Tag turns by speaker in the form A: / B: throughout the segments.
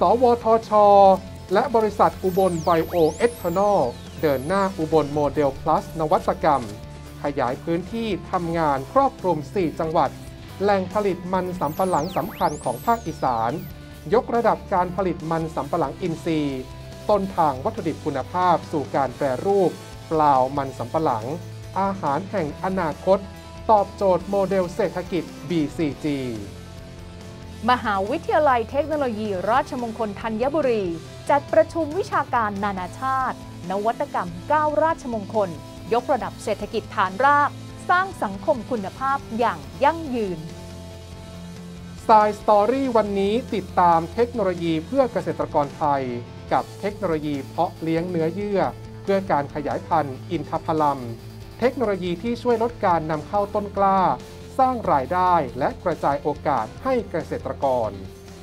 A: วทช.และบริษัทอุบลไบโอเอทานอลเดินหน้าอุบลโมเดลพลัสนวัตกรรมขยายพื้นที่ทำงานครอบคลุม 4 จังหวัดแหล่งผลิตมันสำปะหลังสำคัญของภาคอีสานยกระดับการผลิตมันสำปะหลังอินทรีย์ต้นทางวัตถุดิบคุณภาพสู่การแปรรูปเปล่ามันสำปะหลังอาหารแห่งอนาคตตอบโจทย์โมเดลเศรษฐกิจ BCG
B: มหาวิทยาลัยเทคโนโลยีราชมงคลธัญบุรีจัดประชุมวิชาการนานาชาตินวัตกรรม9ราชมงคลยกระดับเศรษฐกิจฐานรากสร้างสังคมคุณภาพอย่างยั่งยืน
A: Science Story วันนี้ติดตามเทคโนโลยีเพื่อเกษตรกรไทยกับเทคโนโลยีเพาะเลี้ยงเนื้อเยื่อเพื่อการขยายพันธุ์อินทผลัมเทคโนโลยีที่ช่วยลดการนำเข้าต้นกล้าสร้างรายได้และกระจายโอกาสให้เกษตรกร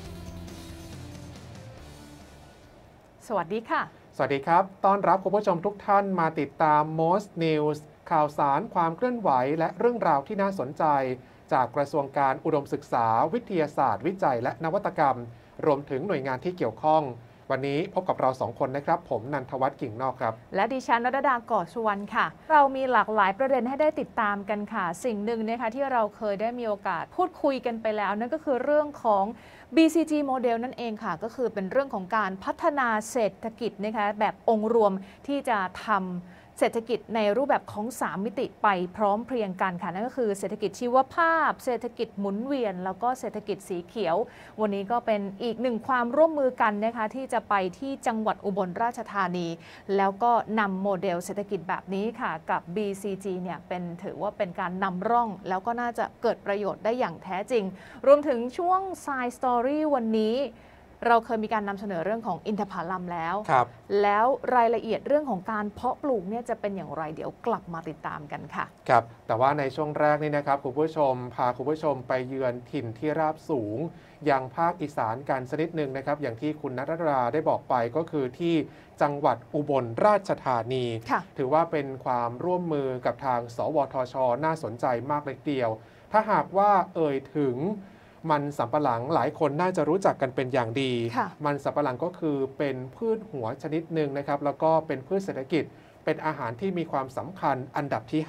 B: สวัสดีค่ะ
A: สวัสดีครับต้อนรับคุณผู้ชมทุกท่านมาติดตาม Most News ข่าวสารความเคลื่อนไหวและเรื่องราวที่น่าสนใจจากกระทรวงการอุดมศึกษาวิทยาศาสตร์วิจัยและนวัตกรรมรวมถึงหน่วยงานที่เกี่ยวข้องวันนี้พบกับเรา2คนนะครับผมนันทวัฒน์กิ่งนอกครับ
B: และดิฉันรัตดาก่อสุวรรณค่ะเรามีหลากหลายประเด็นให้ได้ติดตามกันค่ะสิ่งหนึ่งนะคะที่เราเคยได้มีโอกาสพูดคุยกันไปแล้วนั่นก็คือเรื่องของ BCG โมเดลนั่นเองค่ะก็คือเป็นเรื่องของการพัฒนาเศรษฐกิจนะคะแบบองค์รวมที่จะทำเศรษฐกิจในรูปแบบของ3มิติไปพร้อมเพรียงกันค่ะนั่นก็คือเศรษฐกิจชีวภาพเศรษฐกิจหมุนเวียนแล้วก็เศรษฐกิจสีเขียววันนี้ก็เป็นอีกหนึ่งความร่วมมือกันนะคะที่จะไปที่จังหวัดอุบลราชธานีแล้วก็นำโมเดลเศรษฐกิจแบบนี้ค่ะกับ BCG เนี่ยถือว่าเป็นการนำร่องแล้วก็น่าจะเกิดประโยชน์ได้อย่างแท้จริงรวมถึงช่วง Science Story วันนี้เราเคยมีการนำเสนอเรื่องของอินทผลัมแล้วแล้วรายละเอียดเรื่องของการเพาะปลูกเนี่ยจะเป็นอย่างไรเดี๋ยวกลับมาติดตามกันค่ะ
A: ครับแต่ว่าในช่วงแรกนี่นะครับคุณผู้ชมพาคุณผู้ชมไปเยือนถิ่นที่ราบสูงยังภาคอีสานกันสักนิดนึงนะครับอย่างที่คุณณัฐราได้บอกไปก็คือที่จังหวัดอุบลราชธานีถือว่าเป็นความร่วมมือกับทางสวทช.น่าสนใจมากเลยทีเดียวถ้าหากว่าเอ่ยถึงมันสำปะหลังหลายคนน่าจะรู้จักกันเป็นอย่างดีมันสำปะหลังก็คือเป็นพืชหัวชนิดหนึ่งนะครับแล้วก็เป็นพืชเศรษฐกิจเป็นอาหารที่มีความสำคัญอันดับที่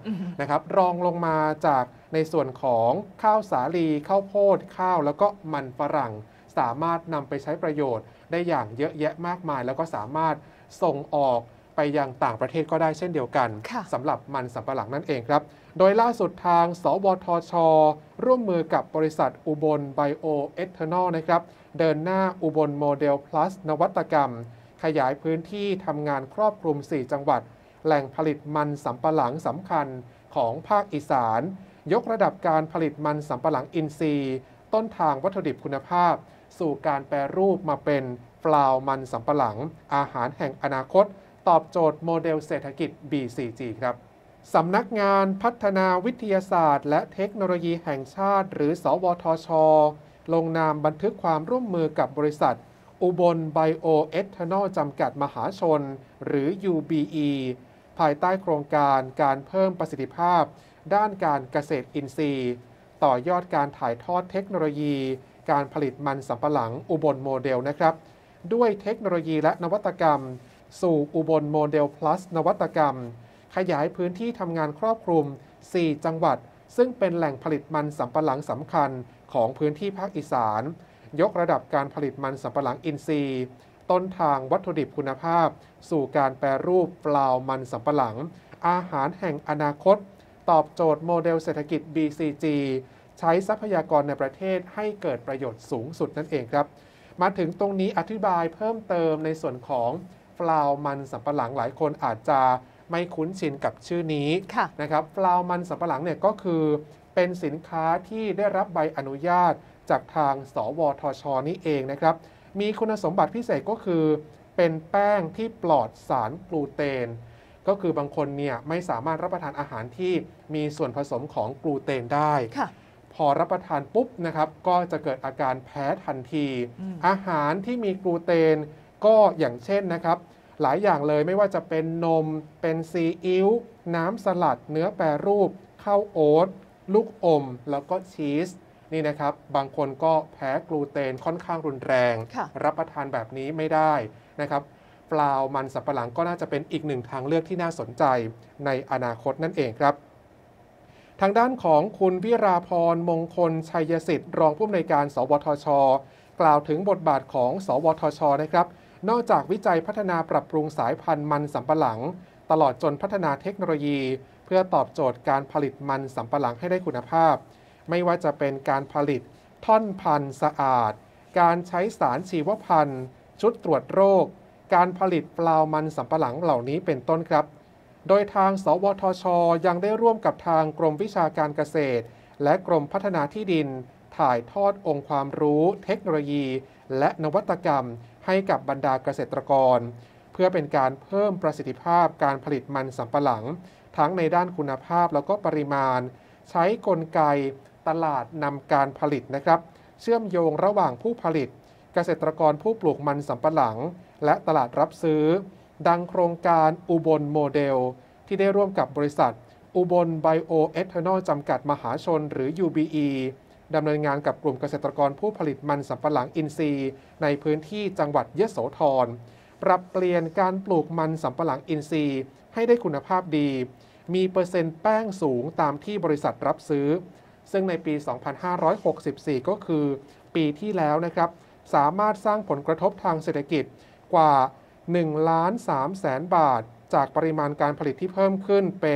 A: 5นะครับรองลงมาจากในส่วนของข้าวสาลีข้าวโพดข้าวแล้วก็มันฝรั่งสามารถนำไปใช้ประโยชน์ได้อย่างเยอะแยะมากมายแล้วก็สามารถส่งออกไปยังต่างประเทศก็ได้เช่นเดียวกันสำหรับมันสำปะหลังนั่นเองครับโดยล่าสุดทางสวทช.ร่วมมือกับบริษัทอุบลไบโอเอทานอลนะครับเดินหน้าอุบลโมเดลพลัสนวัตกรรมขยายพื้นที่ทำงานครอบคลุม 4 จังหวัดแหล่งผลิตมันสำปะหลังสำคัญของภาคอีสานยกระดับการผลิตมันสำปะหลังอินทรีย์ต้นทางวัตถุดิบคุณภาพสู่การแปรรูปมาเป็นเปล่ามันสำปะหลังอาหารแห่งอนาคตตอบโจทย์โมเดลเศรษฐกิจ BCG ครับสำนักงานพัฒนาวิทยาศาสตร์และเทคโนโลยีแห่งชาติหรือสวทช.ลงนามบันทึกความร่วมมือกับบริษัทอุบลไบโอเอทานอลจำกัดมหาชนหรือ UBE ภายใต้โครงการการเพิ่มประสิทธิภาพด้านการเกษตรอินทรีย์ต่อยอดการถ่ายทอดเทคโนโลยีการผลิตมันสำปะหลังอุบลโมเดลนะครับด้วยเทคโนโลยีและนวัตกรรมสู่อุบลโมเดลพลัสนวัตกรรมขยายพื้นที่ทำงานครอบคลุม 4 จังหวัดซึ่งเป็นแหล่งผลิตมันสำปะหลังสำคัญของพื้นที่ภาคอีสานยกระดับการผลิตมันสำปะหลังอินทรีย์ต้นทางวัตถุดิบคุณภาพสู่การแปรรูปเปล่ามันสำปะหลังอาหารแห่งอนาคตตอบโจทย์โมเดลเศรษฐกิจ BCG ใช้ทรัพยากรในประเทศให้เกิดประโยชน์สูงสุดนั่นเองครับมาถึงตรงนี้อธิบายเพิ่มเติมในส่วนของเปล่ามันสำปะหลังหลายคนอาจจะไม่คุ้นชินกับชื่อนี้นะครับเปล่ามันสำปะหลังเนี่ยก็คือเป็นสินค้าที่ได้รับใบอนุญาตจากทางสวทช.นี้เองนะครับมีคุณสมบัติพิเศษก็คือเป็นแป้งที่ปลอดสารกลูเตนก็คือบางคนเนี่ยไม่สามารถรับประทานอาหารที่มีส่วนผสมของกลูเตนได้พอรับประทานปุ๊บนะครับก็จะเกิดอาการแพ้ทันทีอาหารที่มีกลูเตนก็อย่างเช่นนะครับหลายอย่างเลยไม่ว่าจะเป็นนมเป็นซีอิ๊วน้ำสลัดเนื้อแปรรูปข้าวโอ๊ตลูกอมแล้วก็ชีสนี่นะครับบางคนก็แพ้กลูเตนค่อนข้างรุนแรง
B: ค่ะ
A: รับประทานแบบนี้ไม่ได้นะครับเปล่ามันสำปะหลังก็น่าจะเป็นอีกหนึ่งทางเลือกที่น่าสนใจในอนาคตนั่นเองครับทางด้านของคุณวิราพรมงคลชัยสิทธิ์รองผู้อำนวยการสวทช.กล่าวถึงบทบาทของสวทช.นะครับนอกจากวิจัยพัฒนาปรับปรุงสายพันธุ์มันสำปะหลังตลอดจนพัฒนาเทคโนโลยีเพื่อตอบโจทย์การผลิตมันสำปะหลังให้ได้คุณภาพไม่ว่าจะเป็นการผลิตท่อนพันธุ์สะอาดการใช้สารชีวพันธุ์ชุดตรวจโรคการผลิตเปล่ามันสำปะหลังเหล่านี้เป็นต้นครับโดยทางสวทช.ยังได้ร่วมกับทางกรมวิชาการเกษตรและกรมพัฒนาที่ดินถ่ายทอดองค์ความรู้เทคโนโลยีและนวัตกรรมให้กับบรรดาเกษตรกรเพื่อเป็นการเพิ่มประสิทธิภาพการผลิตมันสำปะหลังทั้งในด้านคุณภาพแล้วก็ปริมาณใช้กลไกตลาดนำการผลิตนะครับเชื่อมโยงระหว่างผู้ผลิตเกษตรกรผู้ปลูกมันสำปะหลังและตลาดรับซื้อดังโครงการอุบลโมเดลที่ได้ร่วมกับบริษัทอุบลไบโอเอทานอลจำกัดมหาชนหรือ UBE ดำเนินงานกับกลุ่มเกษตรกรผู้ผลิตมันสำปะหลังอินทรีย์ในพื้นที่จังหวัดยโสธรปรับเปลี่ยนการปลูกมันสำปะหลังอินทรีย์ให้ได้คุณภาพดีมีเปอร์เซ็นต์แป้งสูงตามที่บริษัทรับซื้อซึ่งในปี 2564 ก็คือปีที่แล้วนะครับสามารถสร้างผลกระทบทางเศรษฐกิจกว่า 1,300,000 บาทจากปริมาณการผลิตที่เพิ่มขึ้นเป็น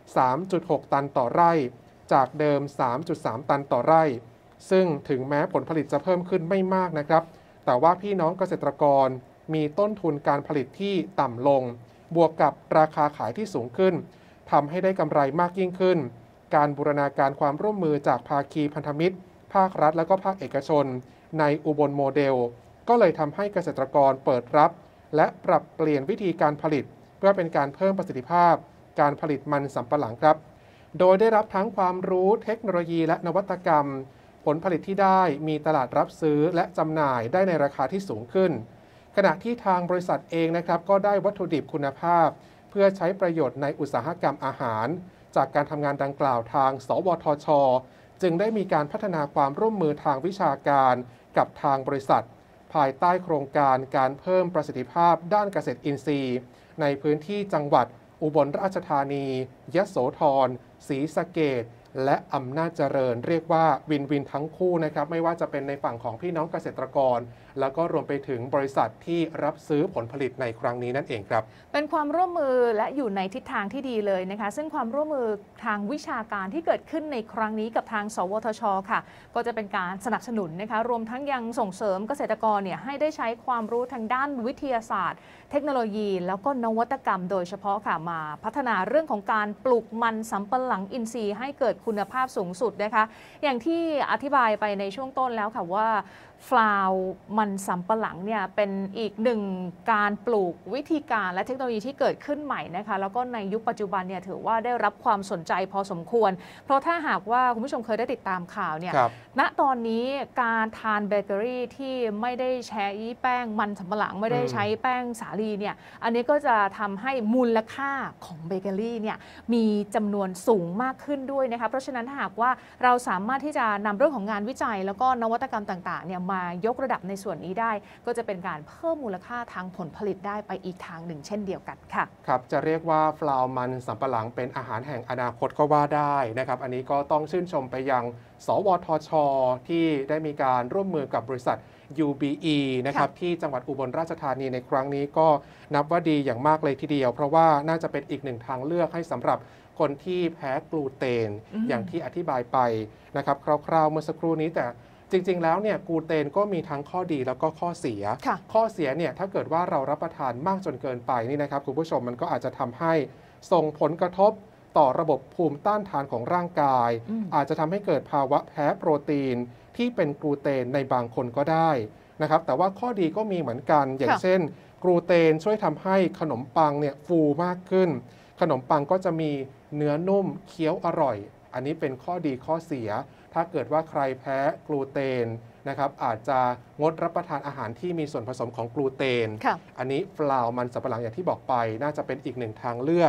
A: 3.6 ตันต่อไร่จากเดิม 3.3 ตันต่อไร่ซึ่งถึงแม้ผลผลิตจะเพิ่มขึ้นไม่มากนะครับแต่ว่าพี่น้องเกษตรกรมีต้นทุนการผลิตที่ต่ำลงบวกกับราคาขายที่สูงขึ้นทำให้ได้กำไรมากยิ่งขึ้นการบูรณาการความร่วมมือจากภาคีพันธมิตรภาครัฐและก็ภาคเอกชนในอุบลโมเดลก็เลยทำให้เกษตรกรเปิดรับและปรับเปลี่ยนวิธีการผลิตเพื่อเป็นการเพิ่มประสิทธิภาพการผลิตมันสำปะหลังครับโดยได้รับทั้งความรู้เทคโนโลยีและนวัตกรรมผลผลิตที่ได้มีตลาดรับซื้อและจำหน่ายได้ในราคาที่สูงขึ้นขณะที่ทางบริษัทเองนะครับก็ได้วัตถุดิบคุณภาพเพื่อใช้ประโยชน์ในอุตสาหกรรมอาหารจากการทำงานดังกล่าวทางสวทช.จึงได้มีการพัฒนาความร่วมมือทางวิชาการกับทางบริษัทภายใต้โครงการการเพิ่มประสิทธิภาพด้านเกษตรอินทรีย์ในพื้นที่จังหวัดอุบลราชธานียโสธรศรีสะเกษและอำนาจเจริญเรียกว่าวินวินทั้งคู่นะครับไม่ว่าจะเป็นในฝั่งของพี่น้องเกษตรกรแล้วก็รวมไปถึงบริษัทที่รับซื้อผลผลิตในครั้งนี้นั่นเองครับ
B: เป็นความร่วมมือและอยู่ในทิศทางที่ดีเลยนะคะซึ่งความร่วมมือทางวิชาการที่เกิดขึ้นในครั้งนี้กับทางสวทช.ค่ะก็จะเป็นการสนับสนุนนะคะรวมทั้งยังส่งเสริมเกษตรกรเนี่ยให้ได้ใช้ความรู้ทางด้านวิทยาศาสตร์เทคโนโลยีแล้วก็นวัตกรรมโดยเฉพาะค่ะมาพัฒนาเรื่องของการปลูกมันสำปะหลังอินทรีย์ให้เกิดคุณภาพสูงสุดนะคะอย่างที่อธิบายไปในช่วงต้นแล้วค่ะว่าฟลาวมันสำปะหลังเนี่ยเป็นอีกหนึ่งการปลูกวิธีการและเทคโนโลยีที่เกิดขึ้นใหม่นะคะแล้วก็ในยุคปัจจุบันเนี่ยถือว่าได้รับความสนใจพอสมควรเพราะถ้าหากว่าคุณผู้ชมเคยได้ติดตามข่าวเนี่ยณตอนนี้การทานเบเกอรี่ที่ไม่ได้ใช้แป้งมันสำปะหลังไม่ได้ใช้แป้งสาลีเนี่ยอันนี้ก็จะทำให้มูลค่าของเบเกอรี่เนี่ยมีจำนวนสูงมากขึ้นด้วยนะคะเพราะฉะนั้นถ้าหากว่าเราสามารถที่จะนำเรื่องของงานวิจัยแล้วก็นวัตกรรมต่างๆเนี่ยมายกระดับในส่วนนี้ได้ก็จะเป็นการเพิ่มมูลค่าทางผลผลิตได้ไปอีกทางหนึ่งเช่นเดียวกันค่ะ
A: ครับจะเรียกว่าฟลาวมันสำปะหลังเป็นอาหารแห่งอนาคตก็ว่าได้นะครับอันนี้ก็ต้องชื่นชมไปยังสวทช.ที่ได้มีการร่วมมือกับบริษัท UBE นะครับที่จังหวัดอุบลราชธานีในครั้งนี้ก็นับว่าดีอย่างมากเลยทีเดียวเพราะว่าน่าจะเป็นอีกหนึ่งทางเลือกให้สำหรับคนที่แพ้กลูเตนอย่างที่อธิบายไปนะครับคร่าวๆเมื่อสักครู่นี้แต่จริงๆแล้วเนี่ยกลูเตนก็มีทั้งข้อดีแล้วก็ข้อเสียข้อเสียเนี่ยถ้าเกิดว่าเรารับประทานมากจนเกินไปนี่นะครับคุณผู้ชมมันก็อาจจะทำให้ส่งผลกระทบต่อระบบภูมิต้านทานของร่างกายอาจจะทำให้เกิดภาวะแพ้โปรตีนที่เป็นกลูเตนในบางคนก็ได้นะครับแต่ว่าข้อดีก็มีเหมือนกันอย่างเช่นกลูเตนช่วยทำให้ขนมปังเนี่ยฟูมากขึ้นขนมปังก็จะมีเนื้อนุ่มเคี้ยวอร่อยอันนี้เป็นข้อดีข้อเสียถ้าเกิดว่าใครแพ้กลูเตนนะครับอาจจะงดรับประทานอาหารที่มีส่วนผสมของกลูเตนอันนี้ฟลาวมันสำปะหลังอย่างที่บอกไปน่าจะเป็นอีกหนึ่งทางเลือกใ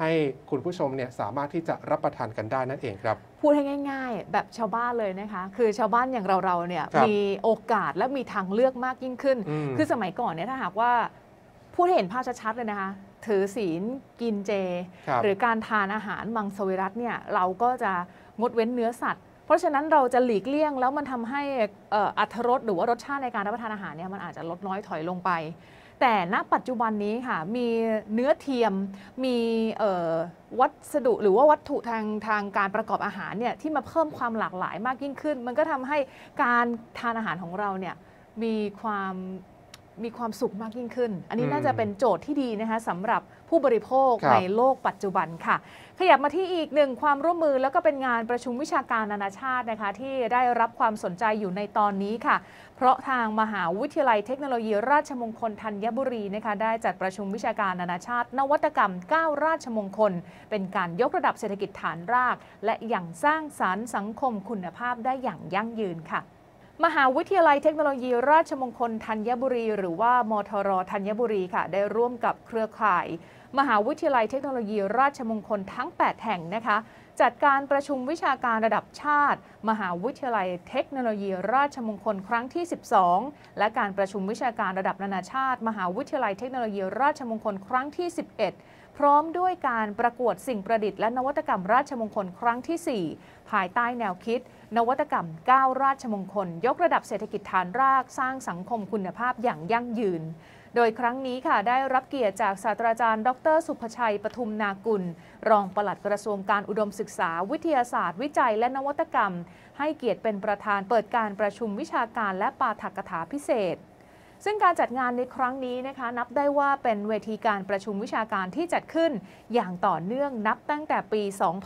A: ให้คุณผู้ชมเนี่ยสามารถที่จะรับประทานกันได้นั่นเองครับ
B: พูดให้ง่ายๆแบบชาวบ้านเลยนะคะคือชาวบ้านอย่างเราเนี่ยมีโอกาสและมีทางเลือกมากยิ่งขึ้นคือสมัยก่อนเนี่ยถ้าหากว่าพูดให้เห็นภาพชัดๆเลยนะคะถือศีลกินเจหรือการทานอาหารมังสวิรัติเนี่ยเราก็จะงดเว้นเนื้อสัตว์เพราะฉะนั้นเราจะหลีกเลี่ยงแล้วมันทำให้อรรถรสหรือว่ารสชาติในการรับประทานอาหารเนี่ยมันอาจจะลดน้อยถอยลงไปแต่ณปัจจุบันนี้ค่ะมีเนื้อเทียมมีวัสดุหรือว่าวัตถุทางการประกอบอาหารเนี่ยที่มาเพิ่มความหลากหลายมากยิ่งขึ้นมันก็ทำให้การทานอาหารของเราเนี่ยมีความสุขมากยิ่งขึ้นอันนี้น่าจะเป็นโจทย์ที่ดีนะคะสำหรับผู้บริโภคในโลกปัจจุบันค่ะขยับมาที่อีกหนึ่งความร่วมมือแล้วก็เป็นงานประชุมวิชาการนานาชาตินะคะที่ได้รับความสนใจอยู่ในตอนนี้ค่ะเพราะทางมหาวิทยาลัยเทคโนโลยีราชมงคลธัญบุรีนะคะได้จัดประชุมวิชาการนานาชาตินวัตกรรม9ราชมงคลเป็นการยกระดับเศรษฐกิจฐานรากและอย่างสร้างสรรค์สังคมคุณภาพได้อย่างยั่งยืนค่ะมหาวิทยาลัยเทคโนโลยีราชมงคลธัญบุรีหรือว่ามทรธัญบุรีค่ะได้ร่วมกับเครือข่ายมหาวิทยาลัยเทคโนโลยีราชมงคลทั้ง8แห่งนะคะจัดการประชุมวิชาการระดับชาติมหาวิทยาลัยเทคโนโลยีราชมงคลครั้งที่12และการประชุมวิชาการระดับนานาชาติมหาวิทยาลัยเทคโนโลยีราชมงคลครั้งที่11พร้อมด้วยการประกวดสิ่งประดิษฐ์และนวัตกรรมราชมงคลครั้งที่4ภายใต้แนวคิดนวัตกรรม9ราชมงคลยกระดับเศรษฐกิจฐานรากสร้างสังคมคุณภาพอย่างยั่งยืนโดยครั้งนี้ค่ะได้รับเกียรติจากศาสตราจารย์ดร.สุภชัยปทุมนากุลรองปลัดกระทรวงการอุดมศึกษาวิทยาศาสตร์วิจัยและนวัตกรรมให้เกียรติเป็นประธานเปิดการประชุมวิชาการและปาฐกถาพิเศษซึ่งการจัดงานในครั้งนี้นะคะนับได้ว่าเป็นเวทีการประชุมวิชาการที่จัดขึ้นอย่างต่อเนื่องนับตั้งแต่ปี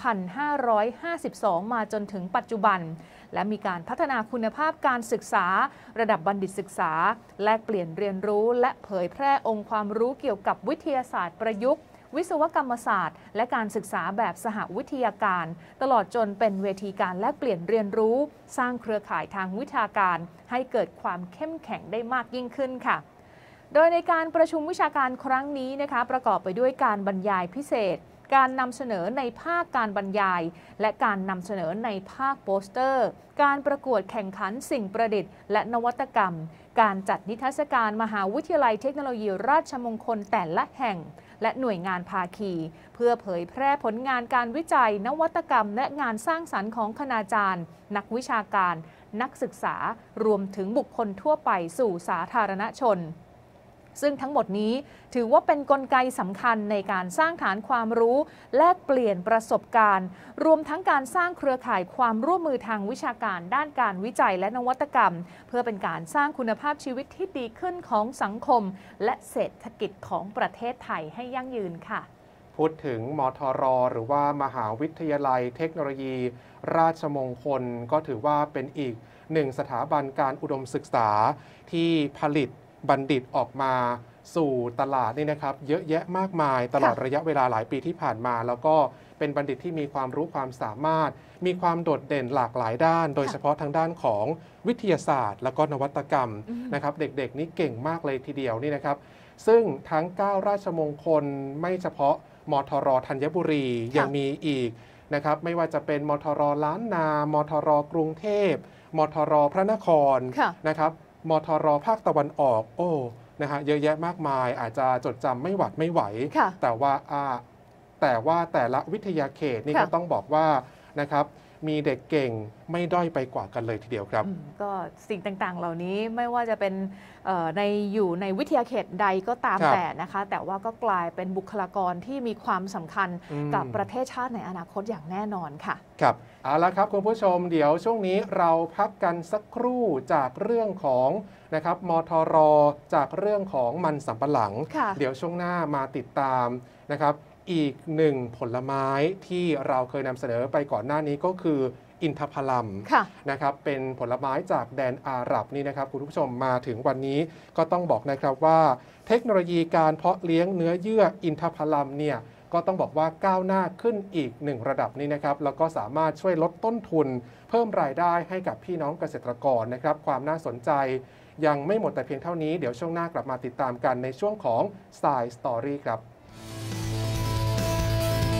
B: 2552 มาจนถึงปัจจุบันและมีการพัฒนาคุณภาพการศึกษาระดับบัณฑิตศึกษาแลกเปลี่ยนเรียนรู้และเผยแพร่องค์ความรู้เกี่ยวกับวิทยาศาสตร์ประยุกต์วิศวกรรมศาสตร์และการศึกษาแบบสหวิทยาการตลอดจนเป็นเวทีการแลกเปลี่ยนเรียนรู้สร้างเครือข่ายทางวิชาการให้เกิดความเข้มแข็งได้มากยิ่งขึ้นค่ะโดยในการประชุมวิชาการครั้งนี้นะคะประกอบไปด้วยการบรรยายพิเศษการนำเสนอในภาคการบรรยายและการนำเสนอในภาคโปสเตอร์การประกวดแข่งขันสิ่งประดิษฐ์และนวัตกรรมการจัดนิทรรศการมหาวิทยาลัยเทคโนโลยีราชมงคลแต่ละแห่งและหน่วยงานภาคีเพื่อเผยแพร่ผลงานการวิจัยนวัตกรรมและงานสร้างสรรค์ของคณาจารย์นักวิชาการนักศึกษารวมถึงบุคคลทั่วไปสู่สาธารณชนซึ่งทั้งหมดนี้ถือว่าเป็นกลไกสำคัญในการสร้างฐานความรู้แลกเปลี่ยนประสบการณ์รวมทั้งการสร้างเครือข่ายความร่วมมือทางวิชาการด้านการวิจัยและนวัตกรรมเพื่อเป็นการสร้างคุณภาพชีวิตที่ดีขึ้นของสังคมและเศรษฐกิจของประเทศไทยให้ยั่งยืนค่ะ
A: พูดถึงมทร.หรือว่ามหาวิทยาลัยเทคโนโลยีราชมงคลก็ถือว่าเป็นอีกหนึ่งสถาบันการอุดมศึกษาที่ผลิตบัณฑิตออกมาสู่ตลาดนี่นะครับเยอะแยะมากมายตลอดระยะเวลาหลายปีที่ผ่านมาแล้วก็เป็นบัณฑิตที่มีความรู้ความสามารถมีความโดดเด่นหลากหลายด้านโดยเฉพาะทางด้านของวิทยาศาสตร์แล้วก็นวัตกรรมนะครับเด็กๆนี่เก่งมากเลยทีเดียวนี่นะครับซึ่งทั้ง9ราชมงคลไม่เฉพาะมทร.ธัญบุรียังมีอีกนะครับไม่ว่าจะเป็นมทร.ล้านนามทร.กรุงเทพมทร.พระนครนะครับมทร.ภาคตะวันออกนะฮะเยอะแยะมากมายอาจจะจดจำไม่หวัดไม่ไหวแต่ว่าแต่ละวิทยาเขตนี่ก็ต้องบอกว่านะครับมีเด็กเก่งไม่ด้อยไปกว่ากันเลยทีเดียวครับ
B: ก็สิ่งต่างๆเหล่านี้ไม่ว่าจะเป็นอยู่ในวิทยาเขตใดก็ตามแต่นะคะแต่ว่าก็กลายเป็นบุคลากรที่มีความสำคัญกับประเทศชาติในอนาคตอย่างแน่นอนค่ะ
A: ครับเอาละครับคุณผู้ชมเดี๋ยวช่วงนี้เราพักกันสักครู่จากเรื่องของนะครับมทร.จากเรื่องของมันสำปะหลังเดี๋ยวช่วงหน้ามาติดตามนะครับอีกหนึ่งผลไม้ที่เราเคยนำเสนอไปก่อนหน้านี้ก็คืออินทผลัมนะครับเป็นผลไม้จากแดนอาหรับนี่นะครับคุณผู้ชมมาถึงวันนี้ก็ต้องบอกนะครับว่าเทคโนโลยีการเพาะเลี้ยงเนื้อเยื่ออินทผลัมเนี่ยก็ต้องบอกว่าก้าวหน้าขึ้นอีกหนึ่งระดับนี้นะครับแล้วก็สามารถช่วยลดต้นทุนเพิ่มรายได้ให้กับพี่น้องเกษตรกรนะครับความน่าสนใจยังไม่หมดแต่เพียงเท่านี้เดี๋ยวช่วงหน้ากลับมาติดตามกันในช่วงของ Science Story ครับ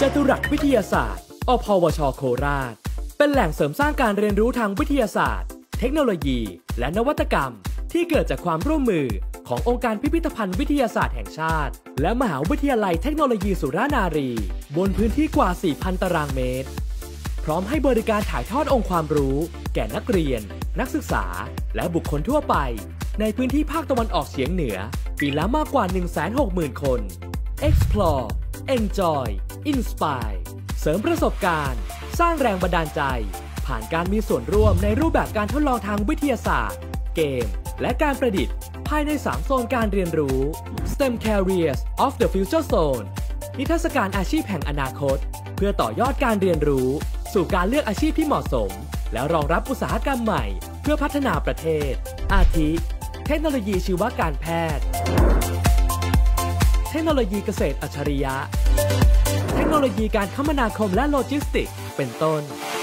C: ตุรัสวิทยาศาสตร์อพวช.โคราชเป็นแหล่งเสริมสร้างการเรียนรู้ทางวิทยาศาสตร์เทคโนโลยีและนวัตกรรมที่เกิดจากความร่วมมือขององค์การพิพิธภัณฑ์วิทยาศาสตร์แห่งชาติและมหาวิทยาลัยเทคโนโลยีสุรานารีบนพื้นที่กว่า 4,000 ตารางเมตรพร้อมให้บริการถ่ายทอดองค์ความรู้แก่นักเรียนนักศึกษาและบุคคลทั่วไปในพื้นที่ภาคตะวันออกเฉียงเหนือปีละมากกว่า 160,000 คน Explore Enjoy Inspire เสริมประสบการณ์สร้างแรงบันดาลใจผ่านการมีส่วนร่วมในรูปแบบการทดลองทางวิทยาศาสตร์เกมและการประดิษฐ์ภายใน 3 โซนการเรียนรู้ STEM Careers of the Future Zone นิทรรศการอาชีพแห่งอนาคตเพื่อต่อยอดการเรียนรู้สู่การเลือกอาชีพที่เหมาะสมและรองรับอุตสาหกรรมใหม่เพื่อพัฒนาประเทศอาทิเทคโนโลยีชีวการแพทย์เทคโนโลยีเกษตรอัจฉริยะเทคโนโลยีการคมนาคมและโลจิสติกส์เป็นต้น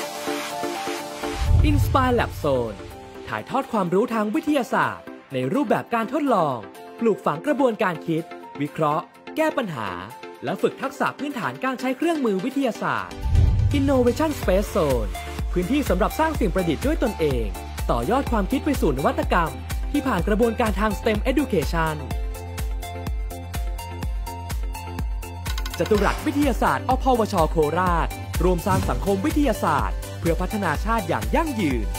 C: Inspire Lab Zone ถ่ายทอดความรู้ทางวิทยาศาสตร์ในรูปแบบการทดลองปลูกฝังกระบวนการคิดวิเคราะห์แก้ปัญหาและฝึกทักษะพื้นฐานการใช้เครื่องมือวิทยาศาสตร์ Innovation Space Zone พื้นที่สำหรับสร้างสิ่งประดิษฐ์ด้วยตนเองต่อยอดความคิดไปสู่นวัตกรรมที่ผ่านกระบวนการทาง STEM Education จตุรัสวิทยาศาสตร์อพวช.โคราชรวมสร้างสังคมวิทยาศาสตร์เพื่อพัฒนาชาติอย่างยั่งยืน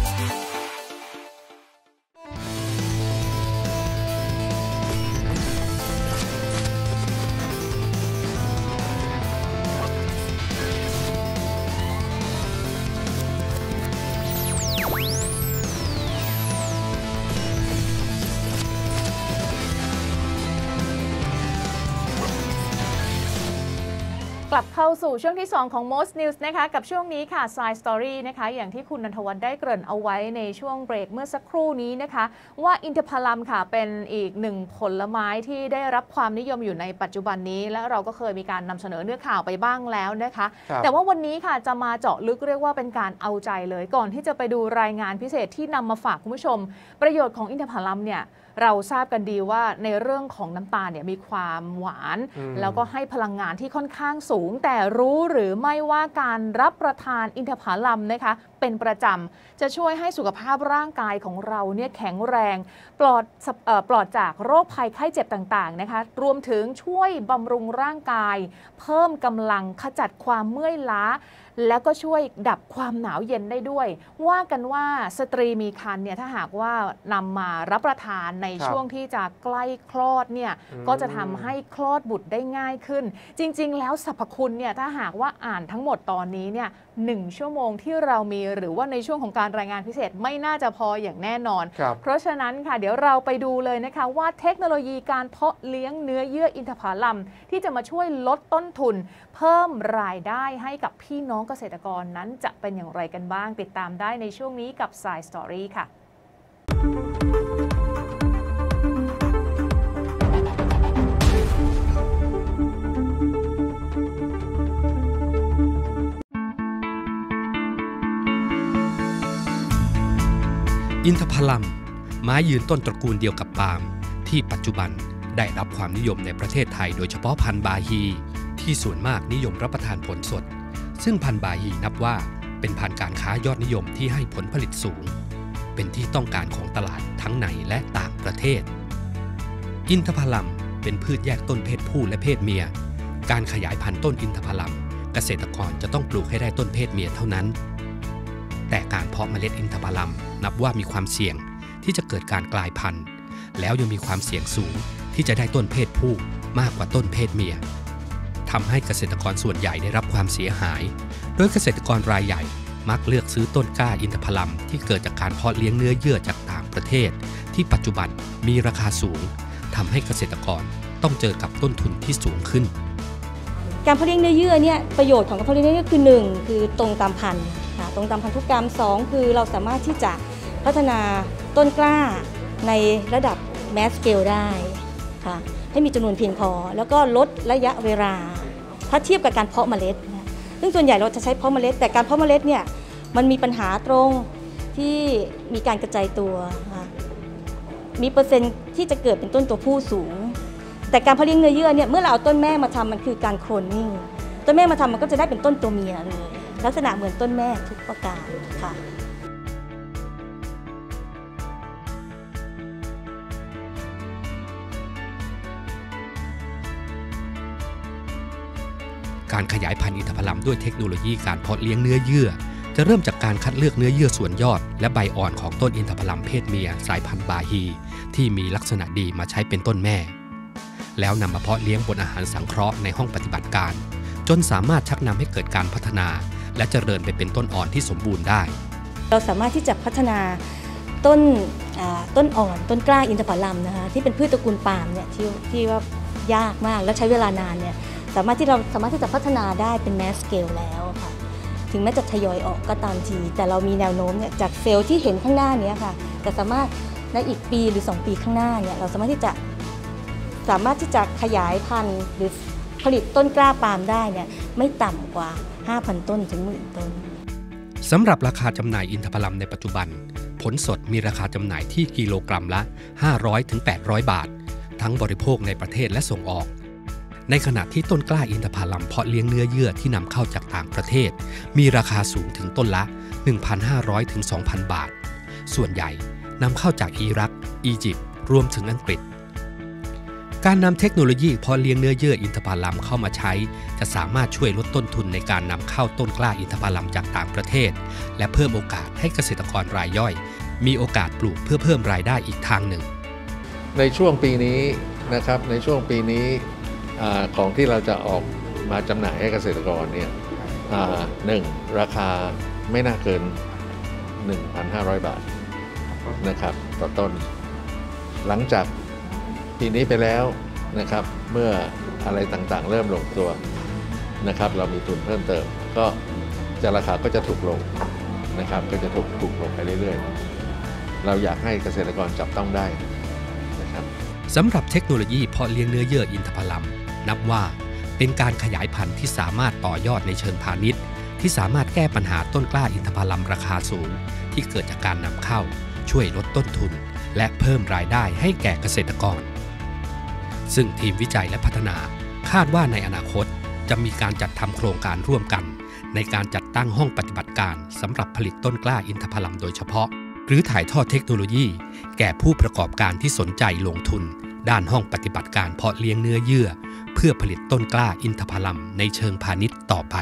B: กลับเข้าสู่ช่วงที่ 2 ของ Most News นะคะกับช่วงนี้ค่ะ Side Story นะคะอย่างที่คุณณัฐวัฒน์ได้เกริ่นเอาไว้ในช่วงเบรกเมื่อสักครู่นี้นะคะว่าอินทผลัมค่ะเป็นอีกหนึ่งผลไม้ที่ได้รับความนิยมอยู่ในปัจจุบันนี้และเราก็เคยมีการนำเสนอเนื้อข่าวไปบ้างแล้วนะคะแต่ว่าวันนี้ค่ะจะมาเจาะลึกเรียกว่าเป็นการเอาใจเลยก่อนที่จะไปดูรายงานพิเศษที่นำมาฝากคุณผู้ชมประโยชน์ของอินทผลัมเนี่ยเราทราบกันดีว่าในเรื่องของน้ำตาลเนี่ยมีความหวานแล้วก็ให้พลังงานที่ค่อนข้างสูงแต่รู้หรือไม่ว่าการรับประทานอินทผลัมนะคะเป็นประจำจะช่วยให้สุขภาพร่างกายของเราเนี่ยแข็งแรงปลอดจากโรคภัยไข้เจ็บต่างๆนะคะรวมถึงช่วยบำรุงร่างกายเพิ่มกำลังขจัดความเมื่อยล้าแล้วก็ช่วยดับความหนาวเย็นได้ด้วยว่ากันว่าสตรีมีครรภ์เนี่ยถ้าหากว่านำมารับประทานในช่วงที่จะใกล้คลอดเนี่ยก็จะทำให้คลอดบุตรได้ง่ายขึ้นจริงๆแล้วสรรพคุณเนี่ยถ้าหากว่าอ่านทั้งหมดตอนนี้เนี่ย1 ชั่วโมงที่เรามีหรือว่าในช่วงของการรายงานพิเศษไม่น่าจะพออย่างแน่นอนเพราะฉะนั้นค่ะเดี๋ยวเราไปดูเลยนะคะว่าเทคโนโลยีการเพาะเลี้ยงเนื้อเยื่ออินทผลัมที่จะมาช่วยลดต้นทุนเพิ่มรายได้ให้กับพี่น้องเกษตรกรนั้นจะเป็นอย่างไรกันบ้างติดตามได้ในช่วงนี้กับ Side Story ค่ะ
D: อินทผลัมไม้ยืนต้นตระกูลเดียวกับปาล์มที่ปัจจุบันได้รับความนิยมในประเทศไทยโดยเฉพาะพันธุ์บาฮีที่ส่วนมากนิยมรับประทานผลสดซึ่งพันธุ์บาฮีนับว่าเป็นพันธุ์การค้ายอดนิยมที่ให้ผลผลิตสูงเป็นที่ต้องการของตลาดทั้งในและต่างประเทศอินทผลัมเป็นพืชแยกต้นเพศผู้และเพศเมียการขยายพันธุ์ต้นอินทผลัมเกษตรกรจะต้องปลูกให้ได้ต้นเพศเมียเท่านั้นแต่การเพาะเมล็ดอินทผลัมนับว่ามีความเสี่ยงที่จะเกิดการกลายพันธุ์แล้วยังมีความเสี่ยงสูงที่จะได้ต้นเพศผู้มากกว่าต้นเพศเมียทำให้เกษตรกรส่วนใหญ่ได้รับความเสียหายโดยเกษตรกรรายใหญ่มักเลือกซื้อต้นกล้าอินทผลัมที่เกิดจากการเพาะเลี้ยงเนื้อเยื่อจากต่างประเทศที่ปัจจุบันมีราคาสูงทำให้เกษตรกรต้องเจอกับต้นทุนที่สูงขึ้น
E: การเพาะเลี้ยงเนื้อเยื่อเนี่ยประโยชน์ของการเพาะเลี้ยงเนื้อเยื่อคือ1คือตรงตามพันธุ์ตรงตามพันธุกรรม2คือเราสามารถที่จะพัฒนาต้นกล้าในระดับแมสสเกลได้ค่ะให้มีจำนวนเพียงพอแล้วก็ลดระยะเวลาถ้าเทียบกับการเพาะเมล็ดซึ่งส่วนใหญ่เราจะใช้เพาะเมล็ดแต่การเพาะเมล็ดเนี่ยมันมีปัญหาตรงที่มีการกระจายตัวมีเปอร์เซ็นต์ที่จะเกิดเป็นต้นตัวผู้สูงแต่การเพาะเลี้ยงเนื้อเยื่อเนี่ยเมื่อเราเอาต้นแม่มาทำมันคือการโคลนนิ่งต้นแม่มาทำมันก็จะได้เป็นต้นตัวเมียเลยลักษณะเหมือนต้นแม่ทุกประการค่ะ
D: การขยายพันธุ์อินทผลัมด้วยเทคโนโลยีการเพาะเลี้ยงเนื้อเยื่อจะเริ่มจากการคัดเลือกเนื้อเยื่อส่วนยอดและใบอ่อนของต้นอินทผลัมเพศเมียสายพันธุ์บาฮีที่มีลักษณะดีมาใช้เป็นต้นแม่แล้วนำมาเพาะเลี้ยงบนอาหารสังเคราะห์ในห้องปฏิบัติการจนสามารถชักนำให้เกิดการพัฒนาและเจริญไปเป็นต้นอ่อนที่สมบูรณ์ได้
E: เราสามารถที่จะพัฒนาต้นอ่อนต้นกล้าอินทผลัมนะคะที่เป็นพืชตระกูลปาล์มเนี่ยที่ว่ายากมากและใช้เวลานานเนี่ยเราสามารถที่จะพัฒนาได้เป็นแมสสเกลแล้วค่ะถึงแม้จะทยอยออกก็ตามทีแต่เรามีแนวโน้มเนี่ยจากเซลล์ที่เห็นข้างหน้านี้ค่ะแต่สามารถในอีกปีหรือ2 ปีข้างหน้าเนี่ยเราสามารถที่จะขยายพันธุ์หรือผลิตต้นกล้าปาล์มได้เนี่ยไม่ต่ำกว่า 5,000 ต้นถึง 10,000 ต้น
D: สำหรับราคาจำหน่ายอินทผลัมในปัจจุบันผลสดมีราคาจำหน่ายที่กิโลกรัมละ 500-800 บาททั้งบริโภคในประเทศและส่งออกในขณะที่ต้นกล้าอินทผลัมเพาะเลี้ยงเนื้อเยื่อที่นำเข้าจากต่างประเทศมีราคาสูงถึงต้นละ 1,500-2,000 บาทส่วนใหญ่นำเข้าจากอิรักอียิปต์รวมถึงอังกฤษการนำเทคโนโลยีเพาะเลี้ยงเนื้อเยื่ออินทผลัมเข้ามาใช้จะสามารถช่วยลดต้นทุนในการนำเข้าต้นกล้าอินทผลัมจากต่างประเทศและเพิ่มโอกาสให้เกษตรกรรายย่อยมีโอกาสปลูกเพื่อเพิ่มรายได้อีกทางหนึ่ง
F: ในช่วงปีนี้นะครับในช่วงปีนี้ของที่เราจะออกมาจำหน่ายให้เกษตรกรเนี่ย1ราคาไม่น่าเกิน 1,500 บาทนะครับต่อต้นหลังจากปีนี้ไปแล้วนะครับเมื่ออะไรต่างๆเริ่มลงตัวนะครับเรามีทุนเพิ่มเติมก็ราคาก็จะถูกลงนะครับก็จะถูกลงไปเรื่อยๆเราอยากให้เกษตรกรจับต้องได้นะครับ
D: สำหรับเทคโนโลยีเพาะเลี้ยงเนื้อเยื่ออินทผลัมนับว่าเป็นการขยายพันธุ์ที่สามารถต่อยอดในเชิงพาณิชย์ที่สามารถแก้ปัญหาต้นกล้าอินทผลัมราคาสูงที่เกิดจากการนำเข้าช่วยลดต้นทุนและเพิ่มรายได้ให้แก่เกษตรกรซึ่งทีมวิจัยและพัฒนาคาดว่าในอนาคตจะมีการจัดทำโครงการร่วมกันในการจัดตั้งห้องปฏิบัติการสำหรับผลิตต้นกล้าอินทผลัมโดยเฉพาะหรือถ่ายทอดเทคโนโลยีแก่ผู้ประกอบการที่สนใจลงทุนด้านห้องปฏิบัติการเพาะเลี้ยงเนื้อเยื่อเพื่อผลิตต้นกล้าอินทผลัมในเชิงพาณิชย์ต่อไป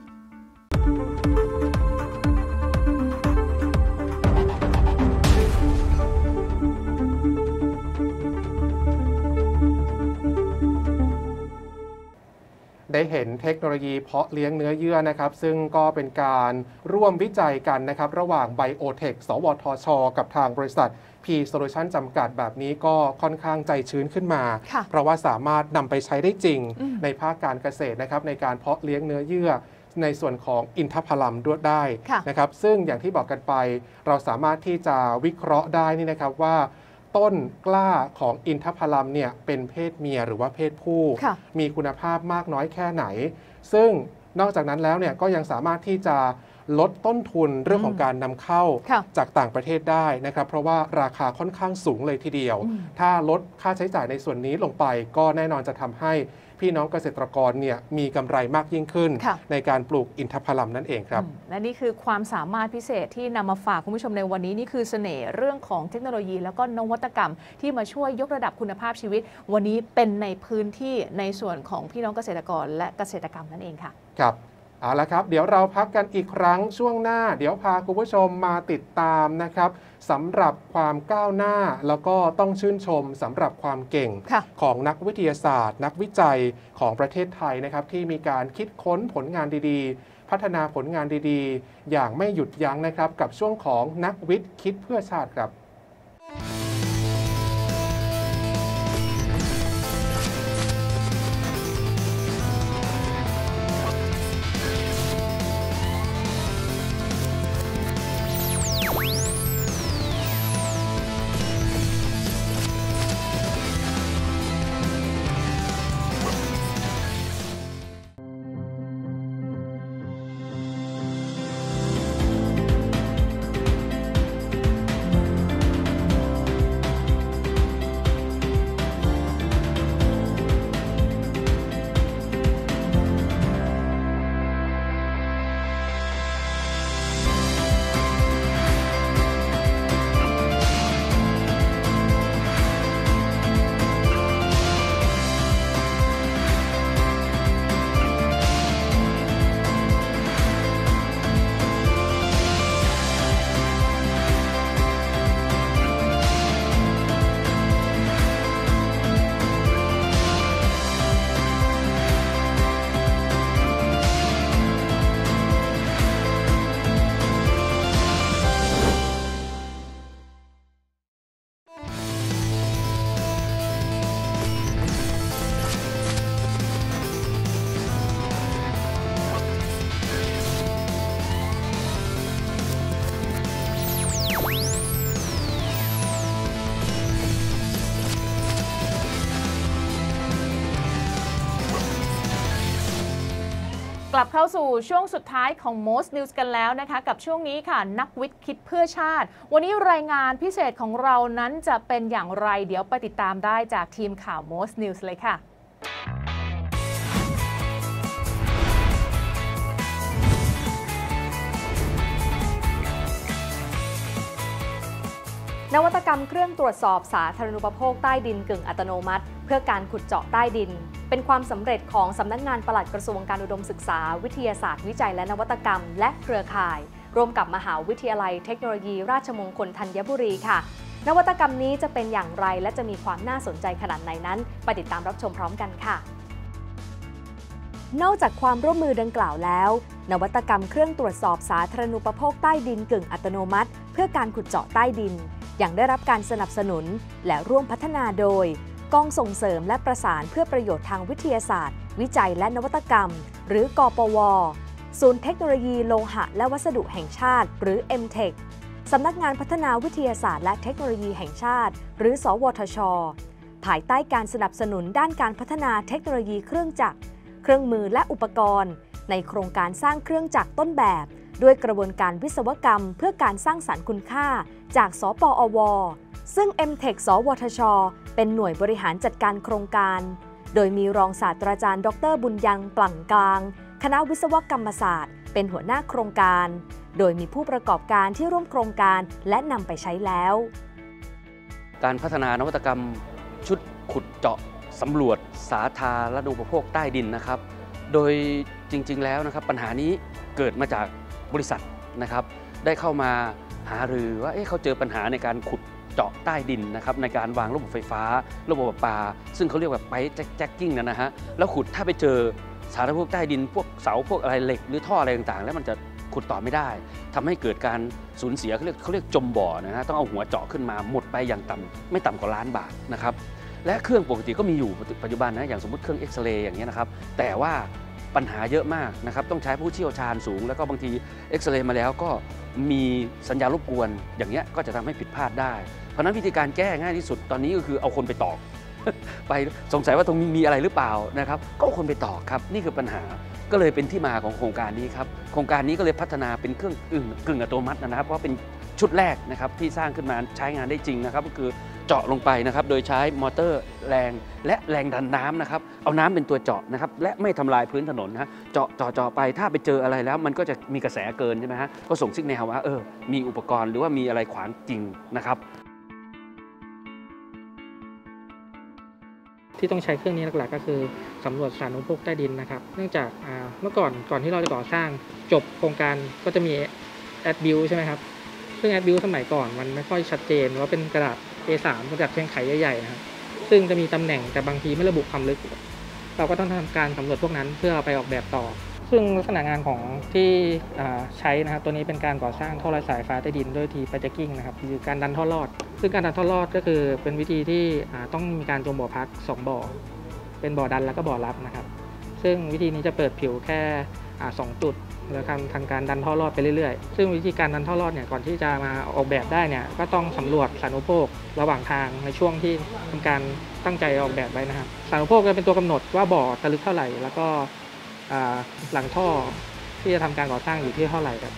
A: ได้เห็นเทคโนโลยีเพาะเลี้ยงเนื้อเยื่อนะครับซึ่งก็เป็นการร่วมวิจัยกันนะครับระหว่าง Biotech สวทช.กับทางบริษัท P Solution จำกัดแบบนี้ก็ค่อนข้างใจชื้นขึ้นมาเพราะว่าสามารถนำไปใช้ได้จริงในภาคการเกษตรนะครับในการเพาะเลี้ยงเนื้อเยื่อในส่วนของอินทผลัมด้วยได้นะครับซึ่งอย่างที่บอกกันไปเราสามารถที่จะวิเคราะห์ได้นี่นะครับว่าต้นกล้าของอินทผลัมเนี่ยเป็นเพศเมียหรือว่าเพศผู้มีคุณภาพมากน้อยแค่ไหนซึ่งนอกจากนั้นแล้วเนี่ยก็ยังสามารถที่จะลดต้นทุนเรื่องของการนำเข้าจากต่างประเทศได้นะครับเพราะว่าราคาค่อนข้างสูงเลยทีเดียวถ้าลดค่าใช้จ่ายในส่วนนี้ลงไปก็แน่นอนจะทำให้พี่น้องเกษตรกรเนี่ยมีกำไรมากยิ่งขึ้นในการปลูกอินทผลัมนั่นเองครับ
B: และนี่คือความสามารถพิเศษที่นำมาฝากคุณผู้ชมในวันนี้นี่คือเสน่ห์เรื่องของเทคโนโลยีแล้วก็นวัตกรรมที่มาช่วยยกระดับคุณภาพชีวิตวันนี้เป็นในพื้นที่ในส่วนของพี่น้องเกษตรกรและเกษตรกรรมนั่นเองค่ะ
A: ครับเอาละครับเดี๋ยวเราพักกันอีกครั้งช่วงหน้าเดี๋ยวพาคุณผู้ชมมาติดตามนะครับสำหรับความก้าวหน้าแล้วก็ต้องชื่นชมสำหรับความเก่งของนักวิทยาศาสตร์นักวิจัยของประเทศไทยนะครับที่มีการคิดค้นผลงานดีๆพัฒนาผลงานดีๆอย่างไม่หยุดยั้งนะครับกับช่วงของนักวิทย์คิดเพื่อชาติครับ
B: กลับเข้าสู่ช่วงสุดท้ายของ Most News กันแล้วนะคะกับช่วงนี้ค่ะนักวิทย์คิดเพื่อชาติวันนี้รายงานพิเศษของเรานั้นจะเป็นอย่างไรเดี๋ยวไปติดตามได้จากทีมข่าว Most News เลยค่ะ
G: นวัตกรรมเครื่องตรวจสอบสาธารณูปโภคใต้ดินกึ่งอัตโนมัติเพื่อการขุดเจาะใต้ดินเป็นความสำเร็จของสำนักงานปลัดกระทรวงการอุดมศึกษาวิทยาศาสตร์วิจัยและนวัตกรรมและเครือข่ายร่วมกับมหาวิทยาลัยเทคโนโลยีราชมงคลธัญบุรีค่ะนวัตกรรมนี้จะเป็นอย่างไรและจะมีความน่าสนใจขนาดไหนนั้นไปติดตามรับชมพร้อมกันค่ะนอกจากความร่วมมือดังกล่าวแล้วนวัตกรรมเครื่องตรวจสอบสาธารณูปโภคใต้ดินกึ่งอัตโนมัติเพื่อการขุดเจาะใต้ดินยังได้รับการสนับสนุนและร่วมพัฒนาโดยกองส่งเสริมและประสานเพื่อประโยชน์ทางวิทยาศาสตร์วิจัยและนวัตกรรมหรือกปวศูนย์เทคโนโลยีโลหะและวัสดุแห่งชาติหรือ MTech สำนักงานพัฒนาวิทยาศาสตร์และเทคโนโลยีแห่งชาติหรือสวทช.ภายใต้การสนับสนุนด้านการพัฒนาเทคโนโลยีเครื่องจักรเครื่องมือและอุปกรณ์ในโครงการสร้างเครื่องจักรต้นแบบด้วยกระบวนการวิศวกรรมเพื่อการสร้างสรรค์คุณค่าจากสปอวซึ่ง MTech สวทช.เป็นหน่วยบริหารจัดการโครงการโดยมีรองศาสตราจารย์ดร.บุญยังปลั่งกลางคณะวิศวกรรมศาสตร์เป็นหัวหน้าโครงการโดยมีผู้ประกอบการที่ร่วมโครงการและนำไปใช้แล้ว
H: การพัฒนานวัตกรรมชุดขุดเจาะสำรวจสาธารณูปโภคใต้ดินนะครับโดยจริงๆแล้วนะครับปัญหานี้เกิดมาจากบริษัทนะครับได้เข้ามาหารือว่าเขาเจอปัญหาในการขุดเจาะใต้ดินนะครับในการวางระบบไฟฟ้าระบบประปาซึ่งเขาเรียกว่าไปแจ็คกิ้งนะฮะแล้วขุดถ้าไปเจอสาธารณูปโภคใต้ดินพวกเสาพวกอะไรเหล็กหรือท่ออะไรต่างๆแล้วมันจะขุดต่อไม่ได้ทำให้เกิดการสูญเสียเขาเรียกจมบ่อนะฮะต้องเอาหัวเจาะขึ้นมาหมดไปอย่างต่ำไม่ต่ำกว่า1,000,000 บาทนะครับและเครื่องปกติก็มีอยู่ปัจจุบันนะอย่างสมมติเครื่องเอ็กซเรย์อย่างเงี้ยนะครับแต่ว่าปัญหาเยอะมากนะครับต้องใช้ผู้เชี่ยวชาญสูงแล้วก็บางทีเอ็กซเรย์มาแล้วก็มีสัญญาณรบกวนอย่างเงี้ยก็จะทำให้ผิดพลาดได้เพราะนั้นวิธีการแก้ง่ายที่สุดตอนนี้ก็คือเอาคนไปตอก ไปสงสัยว่าตรงนี้มีอะไรหรือเปล่านะครับก็เอาคนไปตอกครับนี่คือปัญหาก็เลยเป็นที่มาของโครงการนี้ครับโครงการนี้ก็เลยพัฒนาเป็นเครื่องกึ่งอัตโนมัตินะครับเพราะเป็นชุดแรกนะครับที่สร้างขึ้นมาใช้งานได้จริงนะครับก็คือเจาะลงไปนะครับโดยใช้มอเตอร์แรงและแรงดันน้ำนะครับเอาน้ำเป็นตัวเจาะนะครับและไม่ทำลายพื้นถนนนะเจาะไปถ้าไปเจออะไรแล้วมันก็จะมีกระแสเกินใช่ไหมฮะก็ส่งสัญญาณว่ามีอุปกรณ์หรือว่ามีอะไรขวางจริงนะครับ
I: ที่ต้องใช้เครื่องนี้หลักๆก็คือสำรวจสาธารณูปโภคใต้ดินนะครับเนื่องจากเมื่อก่อนที่เราจะก่อสร้างจบโครงการก็จะมีแอดบิลใช่ไหมครับซึ่งแอดบิลสมัยก่อนมันไม่ค่อยชัดเจนว่าเป็นกระดาษ A3 กระดาษแท่งไขใหญ่ๆนะครับซึ่งจะมีตำแหน่งแต่บางทีไม่ระบุความลึกเราก็ต้องทำการสำรวจพวกนั้นเพื่อเอาไปออกแบบต่อซึ่งลักษณะงานของที่ใช้นะครับตัวนี้เป็นการก่อสร้างท่อลอยสายฟ้าใต้ดินด้วยทีไปแจ็คกิ้งนะครับคือการดันท่อลอดซึ่งการดันท่อลอดก็คือเป็นวิธีที่ต้องมีการจมบ่อพัก2บ่อเป็นบ่อดันแล้วก็บ่อรับนะครับซึ่งวิธีนี้จะเปิดผิวแค่2 จุดแล้วทำการดันท่อลอดไปเรื่อยๆซึ่งวิธีการดันท่อลอดเนี่ยก่อนที่จะมาออกแบบได้เนี่ยก็ต้องสำรวจสาธารณูปโภคระหว่างทางในช่วงที่ทำการตั้งใจออกแบบไว้นะครับสาธารณูปโภคจะเป็นตัวกำหนดว่าบ่อจะลึกเท่าไหร่แล้วก็หลังท่อที่จะทำการก่อสร้างอยู่ที่เท่าไหร่ครับ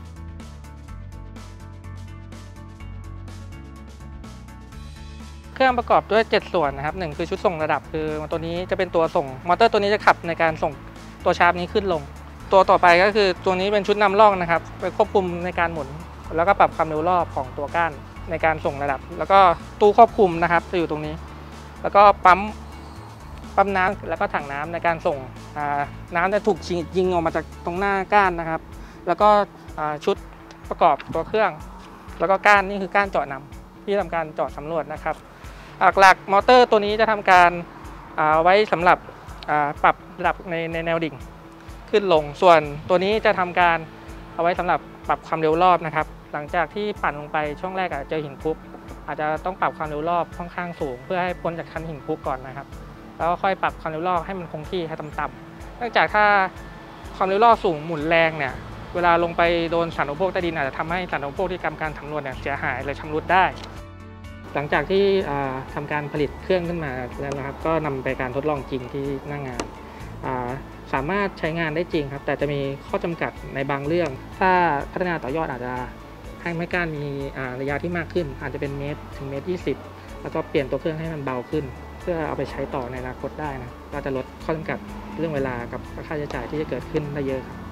I: เครื่องประกอบด้วย7 ส่วนนะครับ1คือชุดส่งระดับคือตัวนี้จะเป็นตัวส่งมอเตอร์ตัวนี้จะขับในการส่งตัวชาร์ปนี้ขึ้นลงตัวต่อไปก็คือตัวนี้เป็นชุดนำร่องนะครับไปควบคุมในการหมุนแล้วก็ปรับความเร็วรอบของตัวก้านในการส่งระดับแล้วก็ตู้ควบคุมนะครับจะอยู่ตรงนี้แล้วก็ปั๊มน้ำแล้วก็ถังน้ำในการส่งน้ำจะถูกยิงออกมาจากตรงหน้าก้านนะครับแล้วก็ชุดประกอบตัวเครื่องแล้วก็ก้านนี่คือก้านเจาะนำที่ทำการเจาะสำรวจนะครับหลักมอเตอร์ตัวนี้จะทำการไว้สำหรับปรับระดับในแนวดิ่งขึ้นลงส่วนตัวนี้จะทำการเอาไว้สำหรับปรับความเร็วรอบนะครับหลังจากที่ปั่นลงไปช่วงแรกเจอหินคลุกอาจจะต้องปรับความเร็วรอบค่อนข้างสูงเพื่อให้พ้นจากชั้นหินคลุกก่อนนะครับแล้วก็ค่อยปรับความเร็วรอบให้มันคงที่ให้ต่ำๆเนื่องจากถ้าความเร็วรอบสูงหมุนแรงเนี่ยเวลาลงไปโดนสาธารณูปโภคใต้ดินอาจจะทำให้สาธารณูปโภคที่ทำการสำรวจเสียหายหรือชำรุดได้หลังจากที่ทำการผลิตเครื่องขึ้นมาแล้วนะครับก็นำไปการทดลองจริงที่หน้างานสามารถใช้งานได้จริงครับแต่จะมีข้อจำกัดในบางเรื่องถ้าพัฒนาต่อยอดอาจจะให้ไม่กล้ามีระยะที่มากขึ้นอาจจะเป็นเมตรถึงเมตร 20แล้วก็เปลี่ยนตัวเครื่องให้มันเบาขึ้นเพื่อเอาไปใช้ต่อในอนาคตได้นะก็จะลดข้อจำกัดเรื่องเวลากับค่าใช้จ่ายที่จะเกิดขึ้นได้เยอะครับ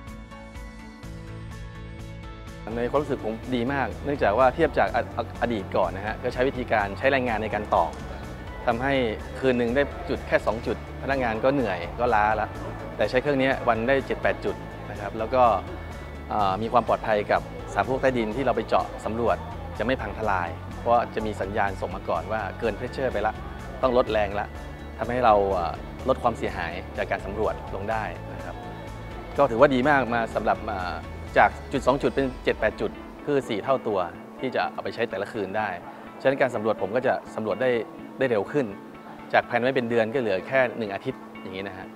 J: ในความรู้สึกผมดีมากเนื่องจากว่าเทียบจากอดีตก่อนนะฮะก็ใช้วิธีการใช้แรงงานในการตอกทำให้คืนหนึ่งได้จุดแค่2จุดพนักงานก็เหนื่อยก็ล้าแล้วแต่ใช้เครื่องนี้วันได้ 7-8 จุดนะครับแล้วก็มีความปลอดภัยกับสารพวกใต้ดินที่เราไปเจาะสำรวจจะไม่พังทลายเพราะจะมีสัญญาณส่งมาก่อนว่าเกินเพรสเชอร์ไปละต้องลดแรงละทำให้เราลดความเสียหายจากการสำรวจลงได้นะครับก็ถือว่าดีมากมาสำหรับจากจุด2จุดเป็น 7-8 จุดคือ4เท่าตัวที่จะเอาไปใช้แต่ละคืนได้ฉะนั้นการสำรวจผมก็จะสำรวจได้เร็วขึ้นจากแผนไว้เป็นเดือนก็เหลือแค่1อาทิตย์อย่างนี้นะฮะ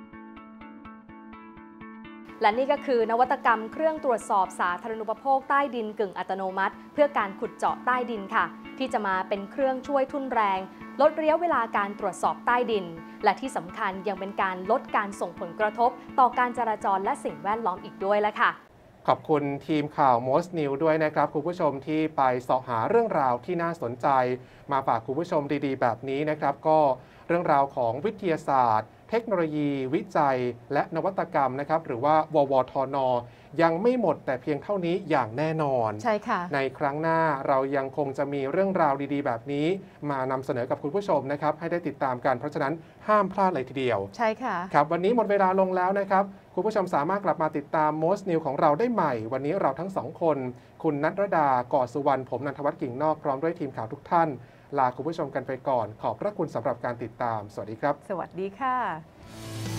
G: และนี่ก็คือนวัตกรรมเครื่องตรวจสอบสาธารณูปโภคใต้ดินกึ่งอัตโนมัติเพื่อการขุดเจาะใต้ดินค่ะที่จะมาเป็นเครื่องช่วยทุ่นแรงลดระยะเวลาการตรวจสอบใต้ดินและที่สำคัญยังเป็นการลดการส่งผลกระทบต่อการจราจรและสิ่งแวดล้อมอีกด้วยละค่ะ
A: ขอบคุณทีมข่าว Most New ด้วยนะครับคุณผู้ชมที่ไปเสาะหาเรื่องราวที่น่าสนใจมาฝากคุณผู้ชมดีๆแบบนี้นะครับก็เรื่องราวของวิทยาศาสตร์เทคโนโลยีวิจัยและนวัตกรรมนะครับหรือว่าววทน.ยังไม่หมดแต่เพียงเท่านี้อย่างแน่นอน
B: ใช่ค่ะ
A: ในครั้งหน้าเรายังคงจะมีเรื่องราวดีๆแบบนี้มานำเสนอกับคุณผู้ชมนะครับให้ได้ติดตามกันเพราะฉะนั้นห้ามพลาดเลยทีเดียว
B: ใช่ค่ะ
A: ครับวันนี้หมดเวลาลงแล้วนะครับคุณผู้ชมสามารถกลับมาติดตาม Most New ของเราได้ใหม่วันนี้เราทั้งสองคนคุณณัฐรดา ก่อสุวรรณผมนันทวัฒน์กิ่งนอกพร้อมด้วยทีมข่าวทุกท่านลาคุณผู้ชมกันไปก่อนขอบพระคุณสำหรับการติดตามสวัสดีครับ
B: สวัสดีค่ะ